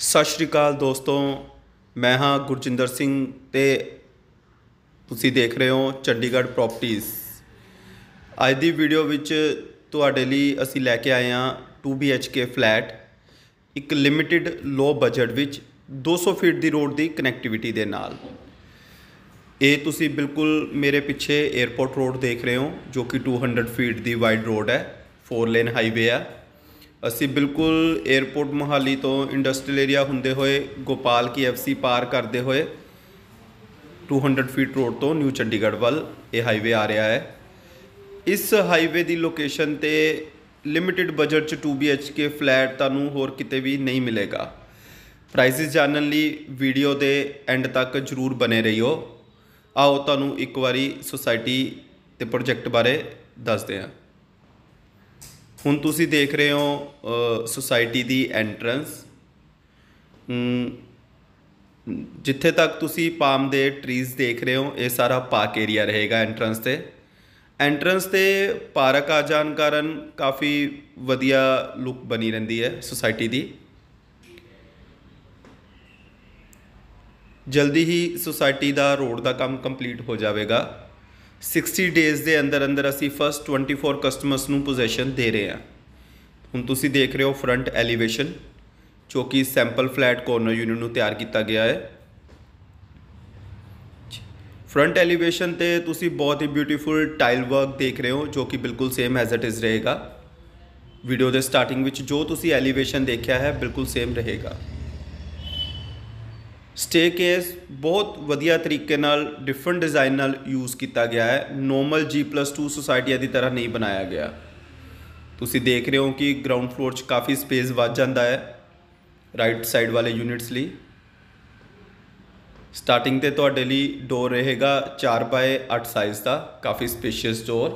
सत श्री अकाल दोस्तों, मैं हाँ गुरजिंदर सिंह ते तुसी देख रहे हो चंडीगढ़ प्रॉपर्टीज़। ਅੱਜ ਦੀ ਵੀਡੀਓ ਵਿੱਚ ਤੁਹਾਡੇ ਲਈ ਅਸੀਂ ਲੈ ਕੇ ਆਏ ਹਾਂ 2 BHK ਫਲੈਟ ਇੱਕ ਲਿਮਿਟਿਡ ਲੋ ਬਜਟ ਵਿੱਚ 200 ਫੀਟ ਦੀ ਰੋਡ ਦੀ ਕਨੈਕਟੀਵਿਟੀ ਦੇ ਨਾਲ। ਇਹ ਤੁਸੀਂ ਬਿਲਕੁਲ ਮੇਰੇ ਪਿੱਛੇ 에ਅਰਪੋਰਟ ਰੋਡ ਦੇਖ ਰਹੇ ਹੋ ਜੋ ਕਿ 200 ਫੀਟ ਦੀ ਵਾਈਡ ਰੋਡ ਹੈ, 4 ਲੇਨ ਹਾਈਵੇ ਆ। ਅਸੀਂ ਬਿਲਕੁਲ 에ਅਰਪੋਰਟ ਮੋਹਾਲੀ ਤੋਂ ਇੰਡਸਟਰੀਅਲ ਏਰੀਆ ਹੁੰਦੇ ਹੋਏ ਗੋਪਾਲ ਕੀ FC ਪਾਰ ਕਰਦੇ ਹੋਏ 200 ਫੀਟ ਰੋਡ ਤੋਂ ਨਿਊ ਚੰਡੀਗੜ੍ਹ ਵੱਲ ਇਹ ਹਾਈਵੇ ਆ ਰਿਹਾ ਹੈ। ਇਸ ਹਾਈਵੇ ਦੀ ਲੋਕੇਸ਼ਨ ਤੇ ਲਿਮਿਟਿਡ ਬਜਟ 'ਚ 2 BHK ਫਲੈਟ ਤੁਹਾਨੂੰ ਹੋਰ ਕਿਤੇ ਵੀ ਨਹੀਂ ਮਿਲੇਗਾ। ਪ੍ਰਾਈਸਿਸ ਜਾਣਨ ਲਈ ਵੀਡੀਓ ਦੇ ਐਂਡ ਤੱਕ ਜ਼ਰੂਰ ਬਨੇ ਰਹੀਓ। ਆਓ ਤੁਹਾਨੂੰ ਇੱਕ ਵਾਰੀ ਸੁਸਾਇਟੀ ਤੇ ਪ੍ਰੋਜੈਕਟ ਬਾਰੇ ਦੱਸਦੇ ਹਾਂ। ਹੁਣ ਤੁਸੀਂ ਦੇਖ ਰਹੇ ਹੋ ਸੁਸਾਇਟੀ ਦੀ ਐਂਟਰੈਂਸ। ਜਿੱਥੇ ਤੱਕ ਤੁਸੀਂ ਪਾਮ ਦੇ ਟਰੀਜ਼ ਦੇਖ ਰਹੇ ਹੋ ਇਹ ਸਾਰਾ ਪਾਰਕ ਏਰੀਆ ਰਹੇਗਾ। ਐਂਟਰੈਂਸ ਤੇ ਪਾਰਕ ਆ ਜਾਣ ਕਾਰਨ ਕਾਫੀ ਵਧੀਆ ਲੁੱਕ ਬਣੀ ਰਹਿੰਦੀ ਹੈ ਸੁਸਾਇਟੀ ਦੀ। ਜਲਦੀ ਹੀ ਸੁਸਾਇਟੀ ਦਾ ਰੋਡ ਦਾ ਕੰਮ ਕੰਪਲੀਟ ਹੋ ਜਾਵੇਗਾ। 60 ਡੇਜ਼ ਦੇ ਅੰਦਰ ਅਸੀਂ ਫਸਟ 24 ਕਸਟਮਰਸ ਨੂੰ ਪੋਜੈਸ਼ਨ ਦੇ ਰਹੇ ਹਾਂ। ਹੁਣ ਤੁਸੀਂ ਦੇਖ ਰਹੇ ਹੋ ਫਰੰਟ ਐਲੀਵੇਸ਼ਨ ਜੋ ਕਿ ਸੈਂਪਲ ਫਲੈਟ ਕੋਰਨਰ ਯੂਨਿਟ ਨੂੰ ਤਿਆਰ ਕੀਤਾ ਗਿਆ ਹੈ। ਫਰੰਟ ਐਲੀਵੇਸ਼ਨ ਤੇ ਤੁਸੀਂ ਬਹੁਤ ਹੀ ਬਿਊਟੀਫੁਲ ਟਾਈਲ ਵਰਕ ਦੇਖ ਰਹੇ ਹੋ ਜੋ ਕਿ ਬਿਲਕੁਲ ਸੇਮ ਐਜ਼ ਇਟ ਇਜ਼ ਰਹੇਗਾ। ਵੀਡੀਓ ਦੇ ਸਟਾਰਟਿੰਗ ਵਿੱਚ ਜੋ ਤੁਸੀਂ ਐਲੀਵੇਸ਼ਨ ਦੇਖਿਆ ਹੈ ਬਿਲਕੁਲ ਸੇਮ ਰਹੇਗਾ। ਸਟੇਅਰਕੇਸ ਬਹੁਤ ਵਧੀਆ ਤਰੀਕੇ ਨਾਲ ਡਿਫਰੈਂਟ ਡਿਜ਼ਾਈਨ ਨਾਲ ਯੂਜ਼ ਕੀਤਾ ਗਿਆ ਹੈ। ਨੋਰਮਲ G+2 ਸੁਸਾਇਟੀਆਂ ਦੀ ਤਰ੍ਹਾਂ ਨਹੀਂ ਬਣਾਇਆ ਗਿਆ। ਤੁਸੀਂ ਦੇਖ ਰਹੇ ਹੋ ਕਿ ਗਰਾਊਂਡ ਫਲੋਰ 'ਚ ਕਾਫੀ ਸਪੇਸ ਵੱਧ ਜਾਂਦਾ ਹੈ ਰਾਈਟ ਸਾਈਡ ਵਾਲੇ ਯੂਨਿਟਸ ਲਈ। ਸਟਾਰਟਿੰਗ ਤੇ ਤੁਹਾਡੇ ਲਈ ਡੋਰ ਰਹੇਗਾ 4x8 ਸਾਈਜ਼ ਦਾ, ਕਾਫੀ ਸਪੇਸ਼ੀਅਸ ਡੋਰ।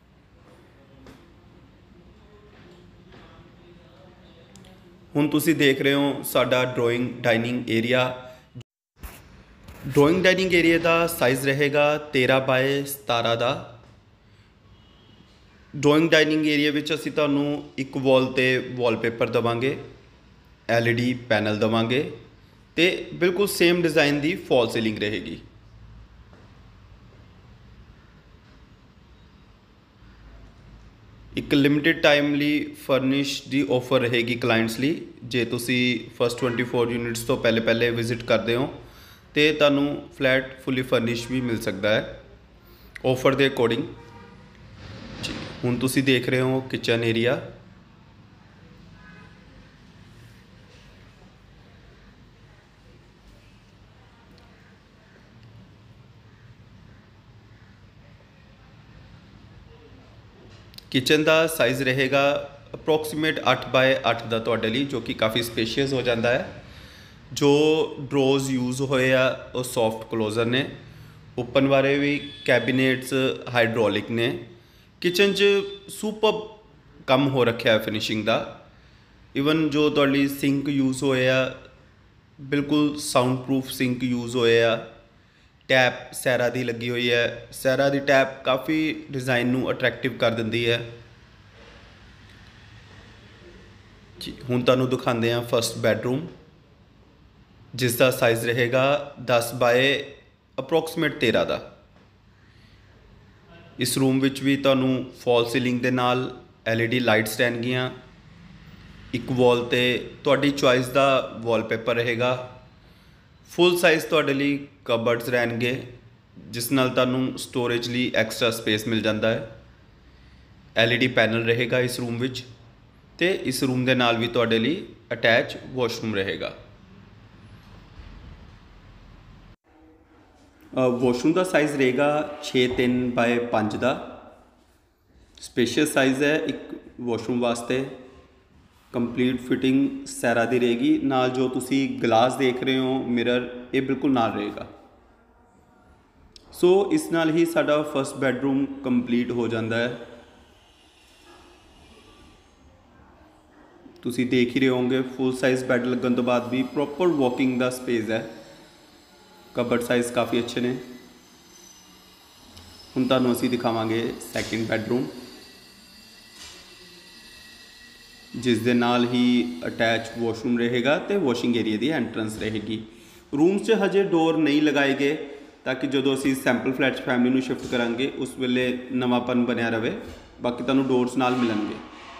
ਹੁਣ ਤੁਸੀਂ ਦੇਖ ਰਹੇ ਹੋ ਸਾਡਾ drawing dining area. Drawing dining area ਦਾ ਸਾਈਜ਼ ਰਹੇਗਾ 13x17 ਦਾ। ਡਰਾਇੰਗ ਡਾਈਨਿੰਗ ਏਰੀਆ ਵਿੱਚ ਅਸੀਂ ਤੁਹਾਨੂੰ ਇੱਕ ਵਾਲ ਤੇ ਵਾਲਪੇਪਰ ਦੇਵਾਂਗੇ, LED ਪੈਨਲ ਦੇਵਾਂਗੇ ਤੇ ਬਿਲਕੁਲ ਸੇਮ ਡਿਜ਼ਾਈਨ ਦੀ ਫਾਲ ਸੀਲਿੰਗ ਰਹੇਗੀ। ਇੱਕ ਲਿਮਿਟਿਡ ਟਾਈਮ ਲਈ ਫਰਨਿਸ਼ ਦੀ ਆਫਰ ਰਹੇਗੀ ਕਲਾਇੰਟਸ ਲਈ। ਜੇ ਤੁਸੀਂ ਫਸਟ 24 ਯੂਨਿਟਸ ਤੋਂ ਪਹਿਲੇ ਵਿਜ਼ਿਟ ਕਰਦੇ ਹੋ ਤੇ ਤੁਹਾਨੂੰ ਫਲੈਟ ਫੁੱਲੀ ਫਰਨਿਸ਼ ਵੀ ਮਿਲ ਸਕਦਾ ਹੈ ਆਫਰ ਦੇ ਅਕੋਰਡਿੰਗ। ਹੁਣ ਤੁਸੀਂ ਦੇਖ ਰਹੇ ਹੋ ਕਿਚਨ ਏਰੀਆ। ਕਿਚਨ ਦਾ ਸਾਈਜ਼ ਰਹੇਗਾ ਅਪਰੋਕਸੀਮੇਟ 8x8 ਦਾ ਤੁਹਾਡੇ ਲਈ, ਜੋ ਕਿ ਕਾਫੀ ਸਪੇਸ਼ੀਅਸ ਹੋ ਜਾਂਦਾ ਹੈ। ਜੋ ਡਰੋਜ਼ ਯੂਜ਼ ਹੋਏ ਆ ਉਹ ਸੌਫਟ ਕਲੋਜ਼ਰ ਨੇ। ਓਪਨ ਵਾਲੇ ਵੀ ਕੈਬਿਨੇਟਸ ਹਾਈਡ੍ਰੋਲਿਕ ਨੇ। ਕਿਚਨ 'ਚ ਸੁਪਰ ਕੰਮ ਹੋ ਰੱਖਿਆ ਹੈ ਫਿਨਿਸ਼ਿੰਗ ਦਾ। ਈਵਨ ਜੋ ਤੁਹਾਡੀ ਸਿੰਕ ਯੂਜ਼ ਹੋਏ ਆ ਬਿਲਕੁਲ ਸਾਊਂਡ ਪ੍ਰੂਫ ਸਿੰਕ ਯੂਜ਼ ਹੋਏ ਆ। ਟੈਪ ਸੈਰਾ ਦੀ ਲੱਗੀ ਹੋਈ ਹੈ। ਸੈਰਾ ਦੀ ਟੈਪ ਕਾਫੀ ਡਿਜ਼ਾਈਨ ਨੂੰ ਅਟਰੈਕਟਿਵ ਕਰ ਦਿੰਦੀ ਹੈ ਜੀ। ਹੁਣ ਤੁਹਾਨੂੰ ਦਿਖਾਉਂਦੇ ਹਾਂ ਫਸਟ ਬੈਡਰੂਮ ਜਿਸ ਦਾ ਸਾਈਜ਼ ਰਹੇਗਾ 10x13 ਦਾ। ਇਸ ਰੂਮ ਵਿੱਚ ਵੀ ਤੁਹਾਨੂੰ ਫਾਲ ਸੀਲਿੰਗ ਦੇ ਨਾਲ LED ਲਾਈਟਸ ਰਹਿਣਗੀਆਂ। ਇੱਕ ਵਾਲ ਤੇ ਤੁਹਾਡੀ ਚੁਆਇਸ ਦਾ ਵਾਲਪੇਪਰ ਰਹੇਗਾ। ਫੁੱਲ ਸਾਈਜ਼ ਤੁਹਾਡੇ ਲਈ ਕਬਰਡਸ ਰਹਿਣਗੇ ਜਿਸ ਨਾਲ ਤੁਹਾਨੂੰ ਸਟੋਰੇਜ ਲਈ ਐਕਸਟਰਾ ਸਪੇਸ ਮਿਲ ਜਾਂਦਾ ਹੈ। LED ਪੈਨਲ ਰਹੇਗਾ ਇਸ ਰੂਮ ਵਿੱਚ ਤੇ ਇਸ ਰੂਮ ਦੇ ਨਾਲ ਵੀ ਤੁਹਾਡੇ ਲਈ ਅਟੈਚ ਵਾਸ਼ਰੂਮ ਰਹੇਗਾ। ਵਾਸ਼ਰੂਮ ਦਾ ਸਾਈਜ਼ ਰਹੇਗਾ 6x3 ਦਾ। ਸਪੇਸ਼ੀਅਸ ਸਾਈਜ਼ ਹੈ ਇੱਕ ਵਾਸ਼ਰੂਮ ਵਾਸਤੇ। ਕੰਪਲੀਟ ਫਿਟਿੰਗ ਸੈਰਾ ਦੀ ਰਹੇਗੀ। ਨਾਲ ਜੋ ਤੁਸੀਂ ਗਲਾਸ ਦੇਖ ਰਹੇ ਹੋ ਮਿਰਰ ਇਹ ਬਿਲਕੁਲ ਨਾਲ ਰਹੇਗਾ। ਸੋ ਇਸ ਨਾਲ ਹੀ ਸਾਡਾ ਫਸਟ ਬੈਡਰੂਮ ਕੰਪਲੀਟ ਹੋ ਜਾਂਦਾ ਹੈ। ਤੁਸੀਂ ਦੇਖ ਹੀ ਰਹੇ ਹੋਵੋਗੇ ਫੁੱਲ ਸਾਈਜ਼ ਬੈੱਡ ਲੱਗਣ ਤੋਂ ਬਾਅਦ ਵੀ ਪ੍ਰੋਪਰ ਵਾਕਿੰਗ ਦਾ ਸਪੇਸ ਹੈ। ਕਬਰਡ ਸਾਈਜ਼ ਕਾਫੀ ਅੱਛੇ ਨੇ। ਹੁਣ ਤੁਹਾਨੂੰ ਅਸੀਂ ਦਿਖਾਵਾਂਗੇ ਸੈਕਿੰਡ ਬੈਡਰੂਮ। ਜਿਸ ਦੇ ਨਾਲ ਹੀ ਅਟੈਚ ਵਾਸ਼ਰੂਮ ਰਹੇਗਾ ਤੇ ਵਾਸ਼ਿੰਗ ਏਰੀਆ ਦੀ ਐਂਟਰੈਂਸ ਰਹੇਗੀ। ਰੂਮਸ 'ਚ ਹਜੇ ਡੋਰ ਨਹੀਂ ਲਗਾਏ ਗਏ ਤਾਂ ਕਿ ਜਦੋਂ ਅਸੀਂ ਸੈਂਪਲ ਫਲੈਟ 'ਚ ਫੈਮਿਲੀ ਨੂੰ ਸ਼ਿਫਟ ਕਰਾਂਗੇ ਉਸ ਵੇਲੇ ਨਵਾਂਪਨ ਬਣਿਆ ਰਵੇ। ਬਾਕੀ ਤੁਹਾਨੂੰ ਡੋਰਸ ਨਾਲ ਮਿਲਣਗੇ।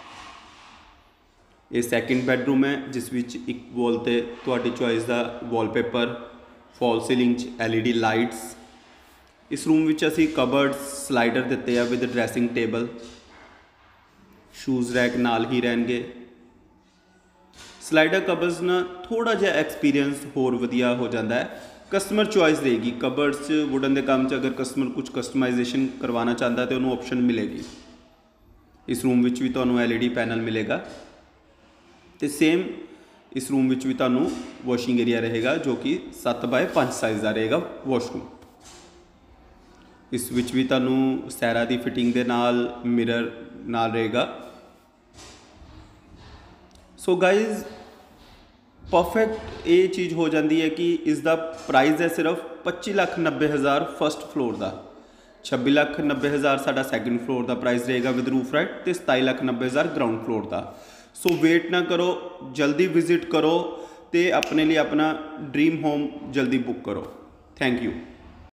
ਇਹ ਸੈਕਿੰਡ ਬੈਡਰੂਮ ਹੈ ਜਿਸ ਵਿੱਚ ਇੱਕ ਵਾਲ ਤੇ ਤੁਹਾਡੀ ਚੋਇਸ ਦਾ ਵਾਲਪੇਪਰ, ਫਾਲ ਸੀਲਿੰਗ 'ਚ LED ਲਾਈਟਸ। ਇਸ ਰੂਮ ਵਿੱਚ ਅਸੀਂ ਕਬਰਡਸ, ਸਲਾਈਡਰ ਦਿੱਤੇ ਆ with dressing table, shoes rack ਨਾਲ ਹੀ ਰਹਿਣਗੇ। ਸਲਾਈਡਰ ਕਬਰਸ ਨਾਲ ਥੋੜਾ ਜਿਹਾ ਐਕਸਪੀਰੀਅੰਸ ਹੋਰ ਵਧੀਆ ਹੋ ਜਾਂਦਾ ਹੈ। ਕਸਟਮਰ ਚੋਇਸ ਰਹੇਗੀ। ਕਬਰਡਸ 'ਚ ਵੁਡਨ ਦੇ ਕੰਮ 'ਚ ਅਗਰ ਕਸਟਮਰ ਕੁਝ ਕਸਟਮਾਈਜੇਸ਼ਨ ਕਰਵਾਉਣਾ ਚਾਹੁੰਦਾ ਤਾਂ ਉਹਨੂੰ ਆਪਸ਼ਨ ਮਿਲੇਗੀ। ਇਸ ਰੂਮ ਵਿੱਚ ਵੀ ਤੁਹਾਨੂੰ LED ਪੈਨਲ ਮਿਲੇਗਾ ਤੇ ਸੇਮ ਇਸ ਰੂਮ ਵਿੱਚ ਵੀ ਤੁਹਾਨੂੰ ਵਾਸ਼ਿੰਗ ਏਰੀਆ ਰਹੇਗਾ ਜੋ ਕਿ 7x5 ਸਾਈਜ਼ ਦਾ ਰਹੇਗਾ ਵਾਸ਼ਰੂਮ। ਇਸ ਵਿੱਚ ਵੀ ਤੁਹਾਨੂੰ ਸੈਰਾ ਦੀ ਫਿਟਿੰਗ ਦੇ ਨਾਲ ਮਿਰਰ ਨਾਲ ਰਹੇਗਾ। ਸੋ ਗਾइज ਪਰਫੈਕਟ ਇਹ ਚੀਜ਼ ਹੋ ਜਾਂਦੀ ਹੈ ਕਿ ਇਸ ਦਾ ਪ੍ਰਾਈਸ ਹੈ ਸਿਰਫ 25,90,000 ਫਸਟ ਫਲੋਰ ਦਾ, 26,90,000 ਸਾਡਾ ਸੈਕਿੰਡ ਫਲੋਰ ਦਾ ਪ੍ਰਾਈਸ ਰਹੇਗਾ ਵਿਦ ਰੂਫ ਰਾਈਟ ਤੇ 27,90,000 ਗਰਾਊਂਡ ਫਲੋਰ ਦਾ। ਸੋ ਵੇਟ ਨਾ ਕਰੋ, ਜਲਦੀ ਵਿਜ਼ਿਟ ਕਰੋ ਤੇ ਆਪਣੇ ਲਈ ਆਪਣਾ ਡ੍ਰੀਮ ਹੋਮ ਜਲਦੀ ਬੁੱਕ ਕਰੋ। Thank you.